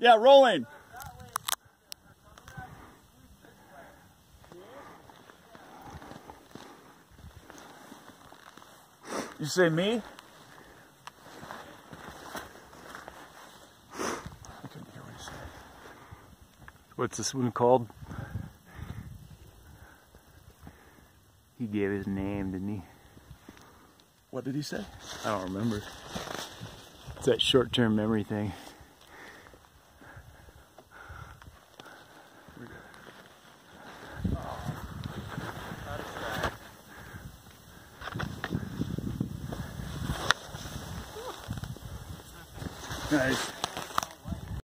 Yeah, rolling. You say me? I couldn't hear what he said. What's this one called? He gave his name, didn't he? What did he say? I don't remember. It's that short-term memory thing. Nice.